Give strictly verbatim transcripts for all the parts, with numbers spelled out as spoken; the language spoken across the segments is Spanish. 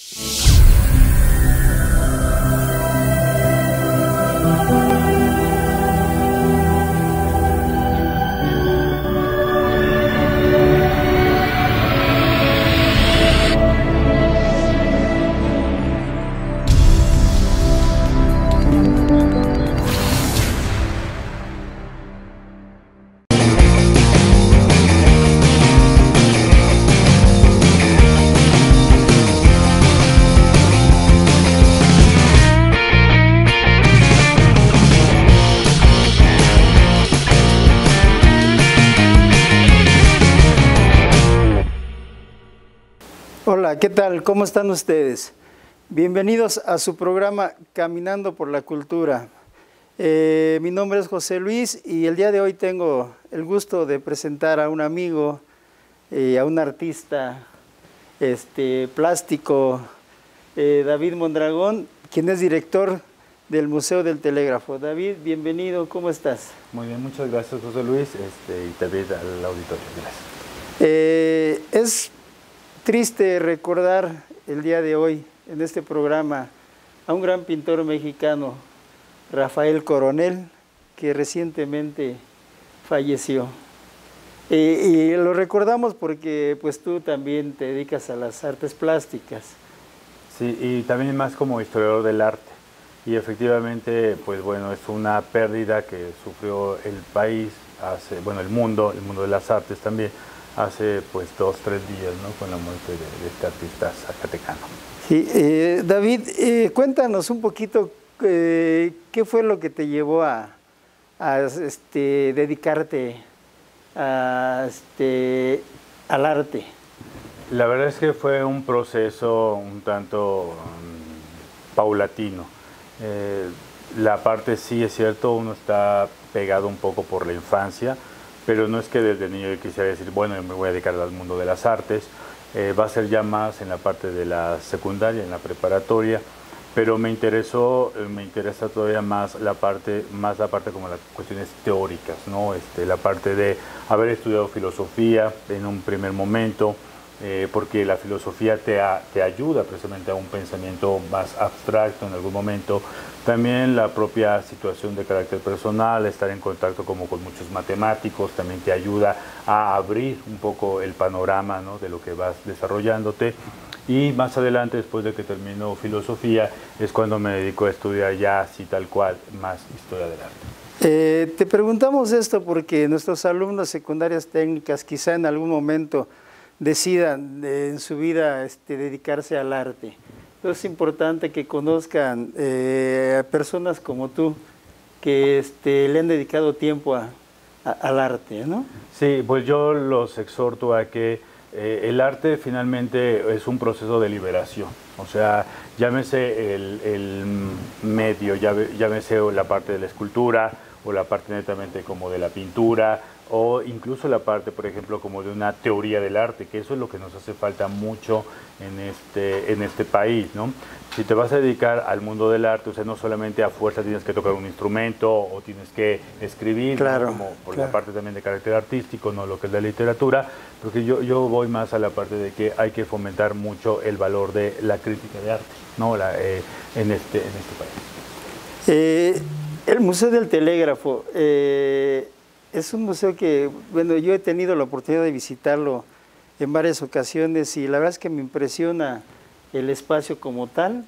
Hola, ¿qué tal? ¿Cómo están ustedes? Bienvenidos a su programa Caminando por la Cultura. Eh, mi nombre es José Luis y el día de hoy tengo el gusto de presentar a un amigo, eh, a un artista este, plástico, eh, David Mondragón, quien es director del Museo del Telégrafo. David, bienvenido, ¿cómo estás? Muy bien, muchas gracias, José Luis, este, y también al auditorio. Gracias. Eh, es triste recordar el día de hoy en este programa a un gran pintor mexicano, Rafael Coronel, que recientemente falleció. Eh, y lo recordamos porque pues tú también te dedicas a las artes plásticas. Sí, y también más como historiador del arte. Y efectivamente, pues bueno, es una pérdida que sufrió el país, hace, bueno, el mundo, el mundo de las artes también, hace pues dos, tres días, ¿no? Con la muerte de, de este artista zacatecano. Sí, eh, David, eh, cuéntanos un poquito eh, qué fue lo que te llevó a, a este, dedicarte a, este, al arte. La verdad es que fue un proceso un tanto um, paulatino. Eh, la parte sí es cierto, uno está pegado un poco por la infancia, pero no es que desde niño yo quisiera decir, bueno, yo me voy a dedicar al mundo de las artes, eh, va a ser ya más en la parte de la secundaria, en la preparatoria, pero me interesó, me interesa todavía más la parte, más la parte como las cuestiones teóricas, ¿no? Este, la parte de haber estudiado filosofía en un primer momento, eh, porque la filosofía te, a, te ayuda precisamente a un pensamiento más abstracto en algún momento. También la propia situación de carácter personal, estar en contacto como con muchos matemáticos, también te ayuda a abrir un poco el panorama, ¿no? De lo que vas desarrollándote. Y más adelante, después de que termino filosofía, es cuando me dedico a estudiar ya así tal cual, más historia del arte. Eh, te preguntamos esto porque nuestros alumnos secundarias técnicas quizá en algún momento decidan eh, en su vida este, dedicarse al arte. Entonces es importante que conozcan eh, a personas como tú que este, le han dedicado tiempo a, a, al arte, ¿no? Sí, pues yo los exhorto a que eh, el arte finalmente es un proceso de liberación. O sea, llámese el, el medio, llámese la parte de la escultura o la parte netamente como de la pintura, o incluso la parte, por ejemplo, como de una teoría del arte, que eso es lo que nos hace falta mucho en este, en este país, ¿no? Si te vas a dedicar al mundo del arte, o sea, no solamente a fuerza tienes que tocar un instrumento o tienes que escribir, claro, ¿no? Como por claro. la parte también de carácter artístico, no lo que es la literatura, porque yo, yo voy más a la parte de que hay que fomentar mucho el valor de la crítica de arte, ¿no? La, eh, en, este, en este país. Eh, el Museo del Telégrafo eh, es un museo que, bueno, yo he tenido la oportunidad de visitarlo en varias ocasiones y la verdad es que me impresiona el espacio como tal,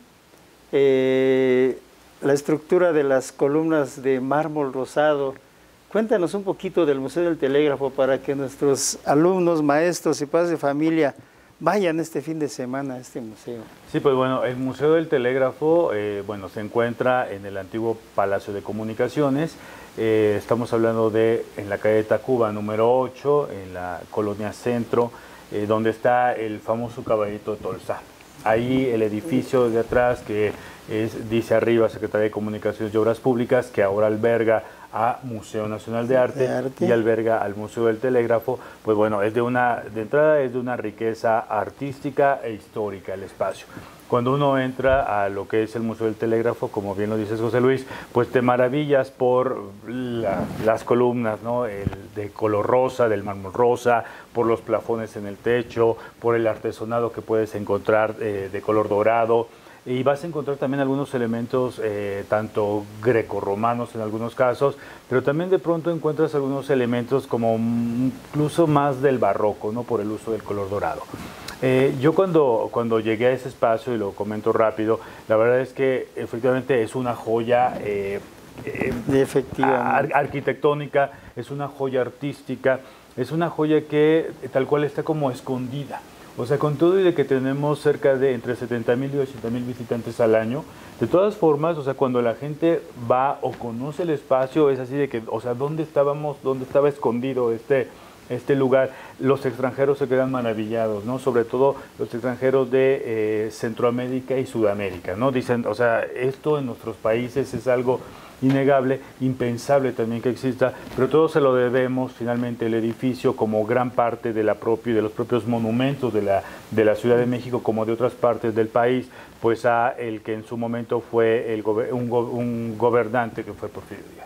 eh, la estructura de las columnas de mármol rosado. Cuéntanos un poquito del Museo del Telégrafo para que nuestros alumnos, maestros y padres de familia vayan este fin de semana a este museo. Sí, pues bueno, el Museo del Telégrafo, eh, bueno, se encuentra en el antiguo Palacio de Comunicaciones. Eh, estamos hablando de en la calle de Tacuba número ocho, en la colonia Centro, eh, donde está el famoso Caballito de Tolsa. Ahí el edificio de atrás que es, dice arriba, Secretaría de Comunicaciones y Obras Públicas, que ahora alberga a Museo Nacional de Arte, de Arte y alberga al Museo del Telégrafo. Pues bueno, es de una, de entrada es de una riqueza artística e histórica el espacio. Cuando uno entra a lo que es el Museo del Telégrafo, como bien lo dices, José Luis, pues te maravillas por la, las columnas, ¿no? El de color rosa, del mármol rosa, por los plafones en el techo, por el artesonado que puedes encontrar eh, de color dorado. Y vas a encontrar también algunos elementos, eh, tanto grecorromanos en algunos casos, pero también de pronto encuentras algunos elementos como incluso más del barroco, ¿no? Por el uso del color dorado. Eh, yo cuando, cuando llegué a ese espacio, y lo comento rápido, la verdad es que efectivamente es una joya eh, eh, ar arquitectónica, es una joya artística, es una joya que tal cual está como escondida. O sea, con todo y de que tenemos cerca de entre setenta mil y ochenta mil visitantes al año, de todas formas, o sea, cuando la gente va o conoce el espacio, es así de que, o sea, ¿dónde estábamos, dónde estaba escondido este... este lugar? Los extranjeros se quedan maravillados, ¿no? Sobre todo los extranjeros de eh, Centroamérica y Sudamérica, ¿no? Dicen, o sea, esto en nuestros países es algo innegable, impensable también que exista, pero todo se lo debemos finalmente el edificio como gran parte de la propia, de los propios monumentos de la, de la Ciudad de México, como de otras partes del país, pues a el que en su momento fue el, un, un gobernante que fue Porfirio Díaz.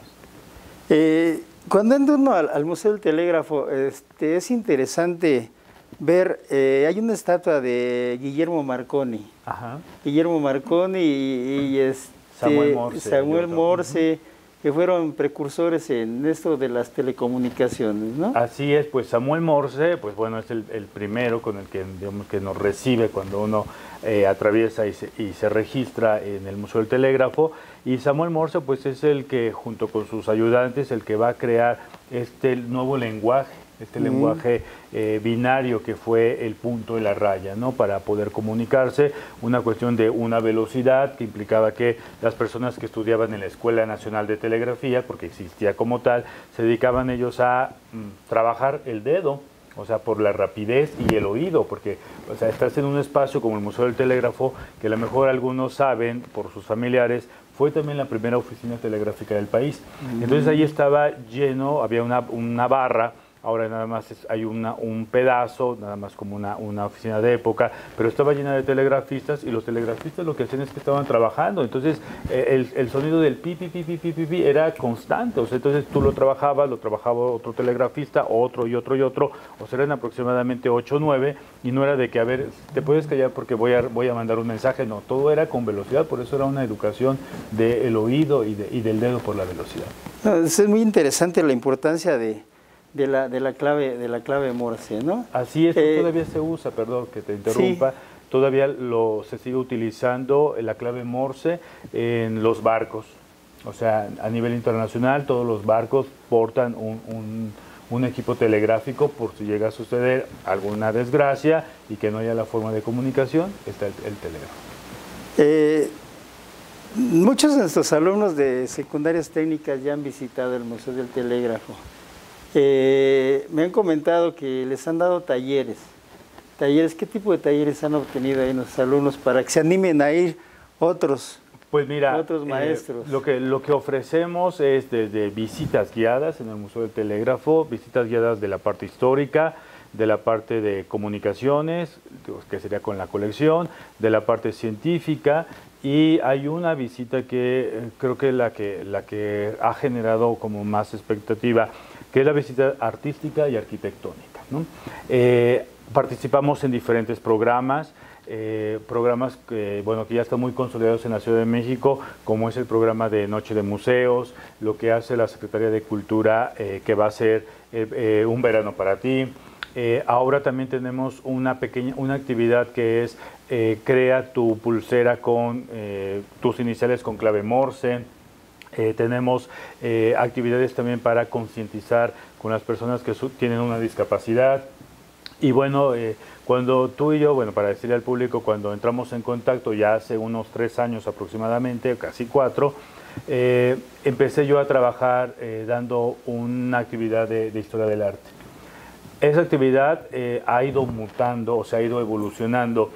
Eh... Cuando entra uno al, al Museo del Telégrafo, este, es interesante ver, eh, hay una estatua de Guillermo Marconi. Ajá. Guillermo Marconi y, y este, Samuel Morse, Samuel Morse uh-huh. que fueron precursores en esto de las telecomunicaciones, ¿no? Así es, pues Samuel Morse, pues bueno, es el, el primero con el que, digamos, que nos recibe cuando uno eh, atraviesa y se, y se registra en el Museo del Telégrafo. Y Samuel Morse, pues es el que, junto con sus ayudantes, el que va a crear este nuevo lenguaje, este mm. lenguaje eh, binario que fue el punto y la raya, ¿no? Para poder comunicarse, una cuestión de una velocidad que implicaba que las personas que estudiaban en la Escuela Nacional de Telegrafía, porque existía como tal, se dedicaban ellos a mm, trabajar el dedo, o sea, por la rapidez y el oído, porque, o sea, estás en un espacio como el Museo del Telégrafo, que a lo mejor algunos saben, por sus familiares, fue también la primera oficina telegráfica del país. Mm. Entonces ahí estaba lleno, había una, una barra, ahora nada más es, hay una, un pedazo, nada más como una, una oficina de época, pero estaba llena de telegrafistas, y los telegrafistas lo que hacían es que estaban trabajando. Entonces eh, el, el sonido del pi, pi, pi, pi, pi, pi, pi era constante. O sea, entonces tú lo trabajabas, lo trabajaba otro telegrafista, otro y otro y otro, o sea, eran aproximadamente ocho o nueve, y no era de que, a ver, te puedes callar porque voy a, voy a mandar un mensaje. No, todo era con velocidad, por eso era una educación del oído y, de, y del dedo por la velocidad. No, es muy interesante la importancia de De la, de la clave de la clave Morse, ¿no? Así es, eh, todavía se usa, perdón que te interrumpa, sí. Todavía lo, se sigue utilizando la clave Morse en los barcos. O sea, a nivel internacional todos los barcos portan un, un, un equipo telegráfico por si llega a suceder alguna desgracia y que no haya la forma de comunicación, está el, el telégrafo. Eh, muchos de nuestros alumnos de secundarias técnicas ya han visitado el Museo del Telégrafo. Eh, me han comentado que les han dado talleres. Talleres, ¿qué tipo de talleres han obtenido ahí nuestros alumnos para que se animen a ir otros, pues mira, otros maestros? Eh, lo, que, lo que ofrecemos es desde visitas guiadas en el Museo del Telégrafo, visitas guiadas de la parte histórica, de la parte de comunicaciones, que sería con la colección, de la parte científica, y hay una visita que eh, creo que la que la que ha generado como más expectativa, que es la visita artística y arquitectónica, ¿no? Eh, participamos en diferentes programas, eh, programas que, bueno, que ya están muy consolidados en la Ciudad de México, como es el programa de Noche de Museos, lo que hace la Secretaría de Cultura, eh, que va a ser eh, eh, Un Verano para Ti. Eh, ahora también tenemos una pequeña una actividad que es eh, crea tu pulsera con eh, tus iniciales con clave Morse. Eh, tenemos eh, actividades también para concientizar con las personas que tienen una discapacidad. Y bueno, eh, cuando tú y yo, bueno, para decirle al público, cuando entramos en contacto ya hace unos tres años aproximadamente, casi cuatro, eh, empecé yo a trabajar eh, dando una actividad de, de historia del arte. Esa actividad eh, ha ido mutando, o sea, ha ido evolucionando.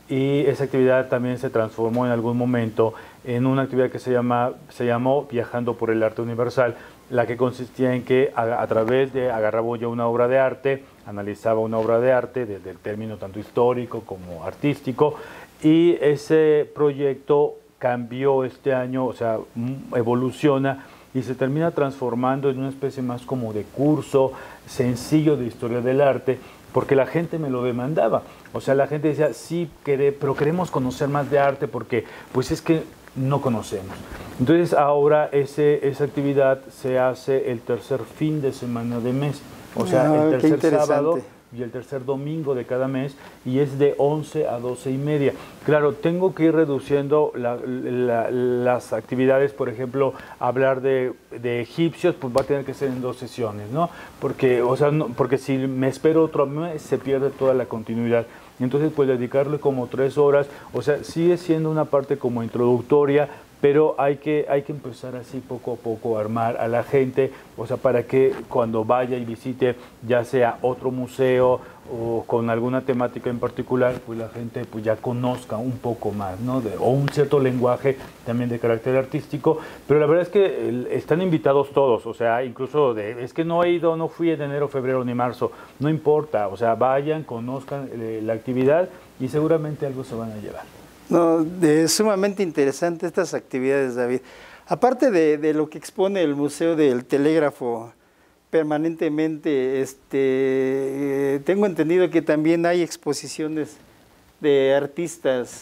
y esa actividad también se transformó en algún momento en una actividad que se, llama, se llamó Viajando por el Arte Universal, la que consistía en que a, a través de agarraba yo una obra de arte, analizaba una obra de arte desde el término tanto histórico como artístico, y ese proyecto cambió este año, o sea, evoluciona y se termina transformando en una especie más como de curso sencillo de historia del arte, porque la gente me lo demandaba. O sea, la gente decía, sí, queré, pero queremos conocer más de arte porque pues es que no conocemos. Entonces ahora ese, esa actividad se hace el tercer fin de semana de mes, o sea, Ah, el tercer sábado y el tercer domingo de cada mes, y es de once a doce y media. Claro, tengo que ir reduciendo la, la, las actividades, por ejemplo, hablar de, de egipcios, pues va a tener que ser en dos sesiones, ¿no? Porque, o sea, no, porque si me espero otro mes, se pierde toda la continuidad. Entonces, pues dedicarle como tres horas, o sea, sigue siendo una parte como introductoria, pero hay que, hay que empezar así poco a poco a armar a la gente, o sea, para que cuando vaya y visite ya sea otro museo o con alguna temática en particular, pues la gente pues ya conozca un poco más, ¿no? De, o un cierto lenguaje también de carácter artístico, pero la verdad es que el, están invitados todos, o sea, incluso de, es que no he ido, no fui en enero, febrero ni marzo, no importa, o sea, vayan, conozcan eh, la actividad y seguramente algo se van a llevar. No, es sumamente interesante estas actividades, David. Aparte de, de lo que expone el Museo del Telégrafo permanentemente, este, eh, tengo entendido que también hay exposiciones de artistas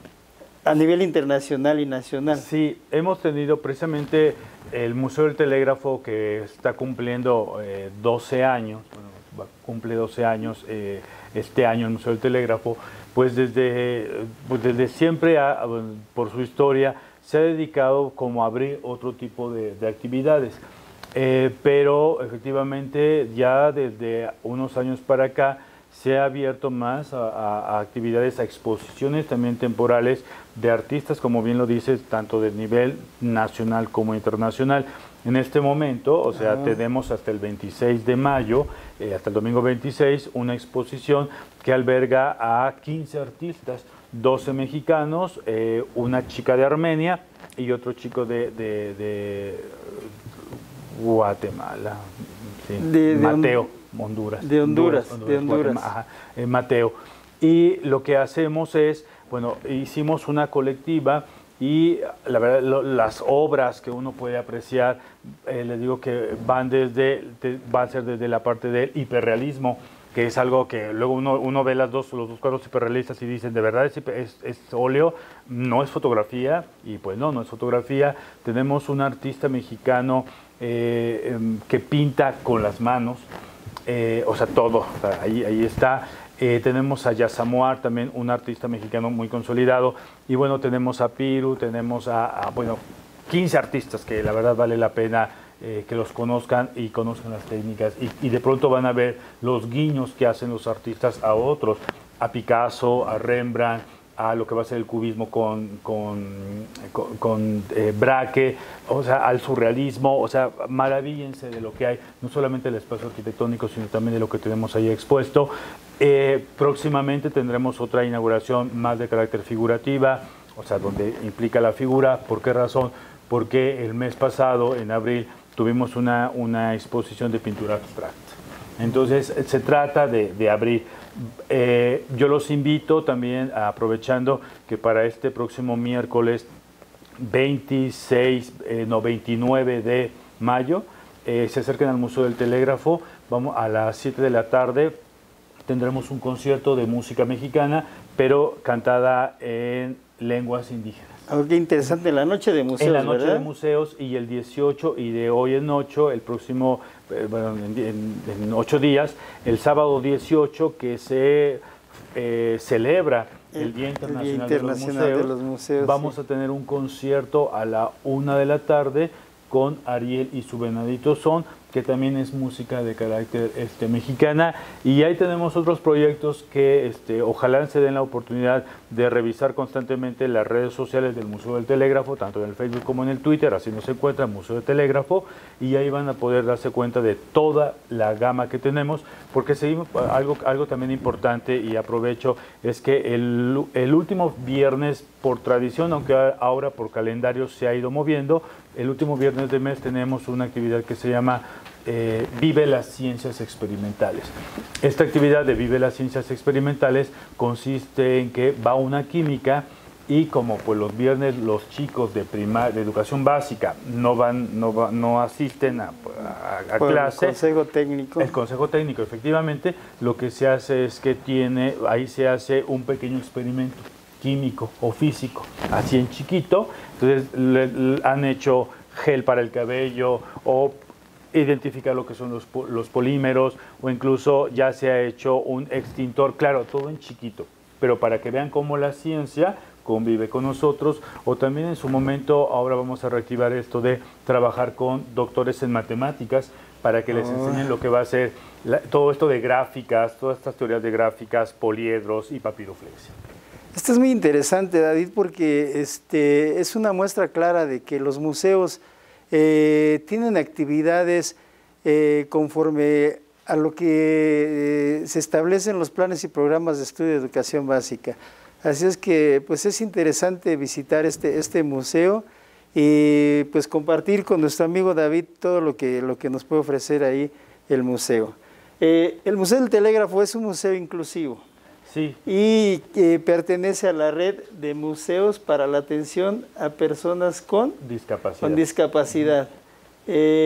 a nivel internacional y nacional. Sí, hemos tenido precisamente el Museo del Telégrafo, que está cumpliendo eh, doce años, bueno, cumple doce años eh, este año el Museo del Telégrafo, pues desde, pues desde siempre, a, por su historia, se ha dedicado como a abrir otro tipo de, de actividades. Eh, pero efectivamente ya desde unos años para acá se ha abierto más a, a, a actividades, a exposiciones también temporales de artistas, como bien lo dices, tanto de nivel nacional como internacional. En este momento, o sea, ah. tenemos hasta el veintiséis de mayo, eh, hasta el domingo veintiséis, una exposición que alberga a quince artistas, doce mexicanos, eh, una chica de Armenia y otro chico de, de, de Guatemala, sí, de, de Mateo, Honduras. De Honduras, Honduras, de Honduras. Ajá, eh, Mateo. Y lo que hacemos es, bueno, hicimos una colectiva y la verdad, lo, las obras que uno puede apreciar, eh, les digo que van desde, de, va a ser desde la parte del hiperrealismo, que es algo que luego uno, uno ve las dos, los dos cuadros hiperrealistas y dicen, ¿de verdad es, es, es óleo? No es fotografía, y pues no, no es fotografía. Tenemos un artista mexicano eh, eh, que pinta con las manos, eh, o sea, todo, o sea, ahí, ahí está. Eh, tenemos a Yasamuar, también un artista mexicano muy consolidado, y bueno, tenemos a Piru, tenemos a, a bueno, quince artistas que la verdad vale la pena eh, que los conozcan y conozcan las técnicas, y, y de pronto van a ver los guiños que hacen los artistas a otros, a Picasso, a Rembrandt, a lo que va a ser el cubismo con, con, con, con eh, Braque, o sea, al surrealismo, o sea, maravíllense de lo que hay, no solamente el espacio arquitectónico, sino también de lo que tenemos ahí expuesto. Eh, próximamente tendremos otra inauguración más de carácter figurativa, o sea, donde implica la figura. ¿Por qué razón? Porque el mes pasado, en abril, tuvimos una, una exposición de pintura abstracta. Entonces, se trata de, de abrir. Eh, yo los invito también, aprovechando que para este próximo miércoles veintiséis, eh, no, veintinueve de mayo, eh, se acerquen al Museo del Telégrafo. Vamos a las siete de la tarde, tendremos un concierto de música mexicana, pero cantada en lenguas indígenas. Oh, qué interesante, la noche de museos, en la noche ¿verdad? de museos, y el dieciocho, y de hoy en ocho, el próximo, eh, bueno, en, en, en ocho días, el sábado dieciocho, que se eh, celebra el, el Día Internacional, el Día Internacional de, los Museos, de los Museos, vamos sí. a tener un concierto a la una de la tarde con Ariel y su Venadito Son, que también es música de carácter este, mexicana, y ahí tenemos otros proyectos que este, ojalá se den la oportunidad de revisar constantemente las redes sociales del Museo del Telégrafo, tanto en el Facebook como en el Twitter, así nos encuentra Museo del Telégrafo, y ahí van a poder darse cuenta de toda la gama que tenemos, porque seguimos, algo, algo también importante, y aprovecho, es que el, el último viernes, por tradición, aunque ahora por calendario se ha ido moviendo, el último viernes de mes tenemos una actividad que se llama eh, Vive las Ciencias Experimentales. Esta actividad de Vive las Ciencias Experimentales consiste en que va una química, y como pues los viernes los chicos de primar, de educación básica no van, no, va, no asisten a, a, a clase. El consejo técnico. El consejo técnico, efectivamente, lo que se hace es que tiene, ahí se hace un pequeño experimento químico o físico, así en chiquito. Entonces le, le han hecho gel para el cabello, o identificar lo que son los, los polímeros, o incluso ya se ha hecho un extintor, claro, todo en chiquito, pero para que vean cómo la ciencia convive con nosotros. O también en su momento, ahora vamos a reactivar esto de trabajar con doctores en matemáticas, para que les oh. enseñen lo que va a ser la, todo esto de gráficas, todas estas teorías de gráficas, poliedros y papiroflexia. Esto es muy interesante, David, porque este, es una muestra clara de que los museos eh, tienen actividades eh, conforme a lo que eh, se establecen los planes y programas de estudio de educación básica. Así es que pues es interesante visitar este, este museo y pues compartir con nuestro amigo David todo lo que, lo que nos puede ofrecer ahí el museo. Eh, el Museo del Telégrafo es un museo inclusivo. Sí. Y que pertenece a la red de museos para la atención a personas con discapacidad. Con discapacidad. Uh-huh.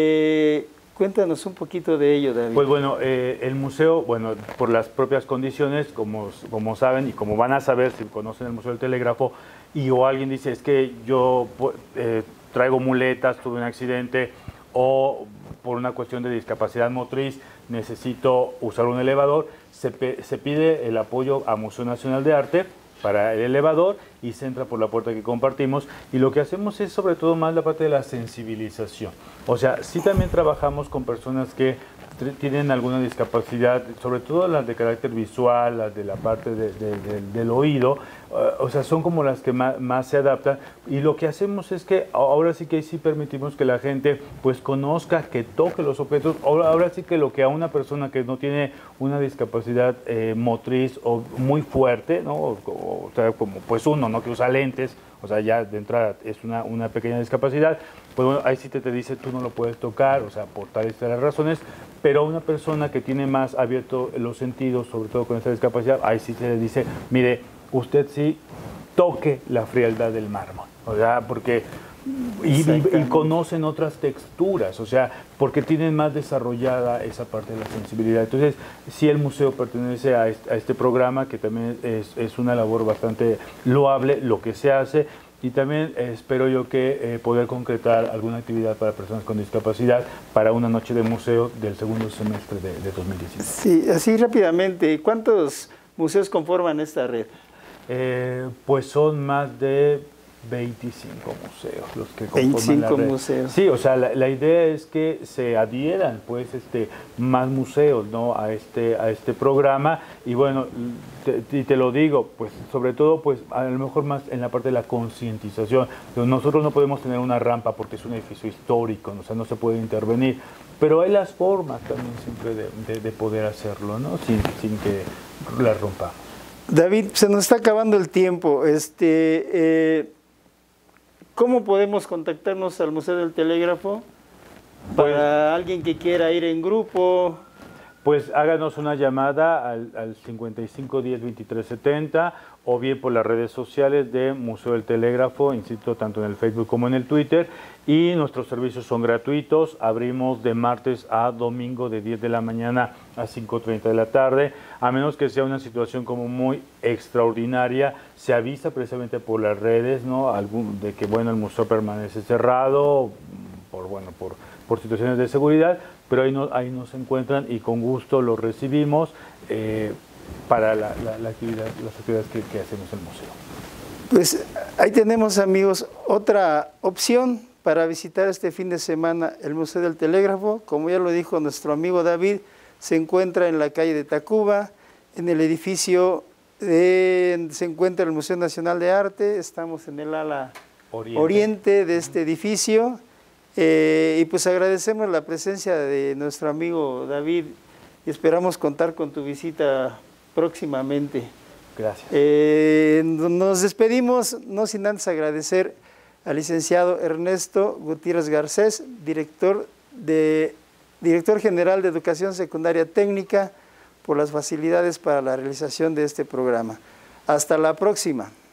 eh, cuéntanos un poquito de ello, David. Pues bueno, eh, el museo, bueno, por las propias condiciones, como, como saben y como van a saber si conocen el Museo del Telégrafo, y o alguien dice, es que yo eh, traigo muletas, tuve un accidente, o por una cuestión de discapacidad motriz necesito usar un elevador, se, se pide el apoyo a Museo Nacional de Arte para el elevador, y se entra por la puerta que compartimos, y lo que hacemos es sobre todo más la parte de la sensibilización. O sea, sí también trabajamos con personas que tienen alguna discapacidad, sobre todo las de carácter visual, las de la parte de, de, de, del oído, uh, o sea, son como las que más, más se adaptan, y lo que hacemos es que ahora sí que sí permitimos que la gente pues conozca, que toque los objetos. Ahora, ahora sí que lo que a una persona que no tiene una discapacidad eh, motriz o muy fuerte, ¿no? O, o, o sea, como pues uno, ¿no? Que usa lentes, o sea, ya de entrada es una, una pequeña discapacidad, pues bueno, ahí sí te, te dice, tú no lo puedes tocar, o sea, por tales las razones, pero a una persona que tiene más abierto los sentidos, sobre todo con esta discapacidad, ahí sí se le dice, mire, usted sí toque la frialdad del mármol, o sea, porque... Y, y, y conocen otras texturas, o sea, porque tienen más desarrollada esa parte de la sensibilidad. Entonces, sí, el museo pertenece a este, a este programa, que también es, es una labor bastante loable lo que se hace, y también eh, espero yo que eh, poder concretar alguna actividad para personas con discapacidad para una noche de museo del segundo semestre de, de dos mil diecinueve. Sí, así rápidamente, ¿cuántos museos conforman esta red? Eh, pues son más de veinticinco museos los que conforman veinticinco la red. museos. Sí, o sea, la, la idea es que se adhieran pues este más museos, ¿no? a este a este programa, y bueno, te, te, te lo digo, pues sobre todo pues a lo mejor más en la parte de la concientización. Nosotros no podemos tener una rampa porque es un edificio histórico, ¿no? O sea, no se puede intervenir, pero hay las formas también siempre de, de, de poder hacerlo, ¿no? Sin, sin que las rompamos. David, se nos está acabando el tiempo. Este eh... ¿Cómo podemos contactarnos al Museo del Telégrafo para pues, alguien que quiera ir en grupo? Pues háganos una llamada al, al cincuenta y cinco diez veintitrés setenta, o bien por las redes sociales de Museo del Telégrafo, insisto, tanto en el Facebook como en el Twitter, y nuestros servicios son gratuitos. Abrimos de martes a domingo de diez de la mañana a cinco treinta de la tarde, a menos que sea una situación como muy extraordinaria, se avisa precisamente por las redes, ¿no? Algún, de que bueno, el museo permanece cerrado por, bueno, por, por situaciones de seguridad, pero ahí, no, ahí nos encuentran y con gusto los recibimos eh, para la, la, la actividad, las actividades que, que hacemos en el museo. Pues ahí tenemos, amigos, otra opción para visitar este fin de semana el Museo del Telégrafo. Como ya lo dijo nuestro amigo David, se encuentra en la calle de Tacuba, en el edificio de, se encuentra el Museo Nacional de Arte. Estamos en el ala oriente, oriente de este edificio. Eh, y pues agradecemos la presencia de nuestro amigo David y esperamos contar con tu visita próximamente. Gracias. Eh, nos despedimos, no sin antes agradecer al licenciado Ernesto Gutiérrez Garcés, director, de, director general de Educación Secundaria Técnica, por las facilidades para la realización de este programa. Hasta la próxima.